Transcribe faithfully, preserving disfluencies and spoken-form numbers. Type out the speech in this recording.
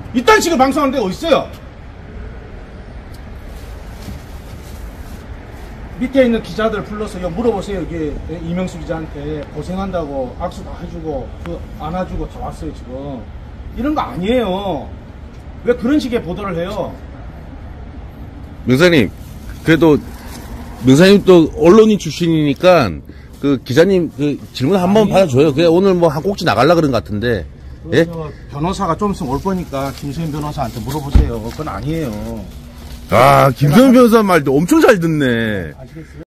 이딴 식으로 방송하는 데가 어딨어요? 밑에 있는 기자들 불러서 여기 물어보세요. 여기 이명수 기자한테 고생한다고 악수 다 해주고 그 안아주고 다 왔어요. 지금 이런 거 아니에요. 왜 그런 식의 보도를 해요? 명사님, 그래도 명사님 또 언론인 출신이니까 그 기자님 그 질문 한번 받아줘요. 그래 오늘 뭐 한 꼭지 나가려 그런 것 같은데. 그 예? 변호사가 좀 있으면 올 거니까 김수현 변호사한테 물어보세요. 그건 아니에요. 아, 김수현 변호사 말도 엄청 잘 듣네. 아시겠어요?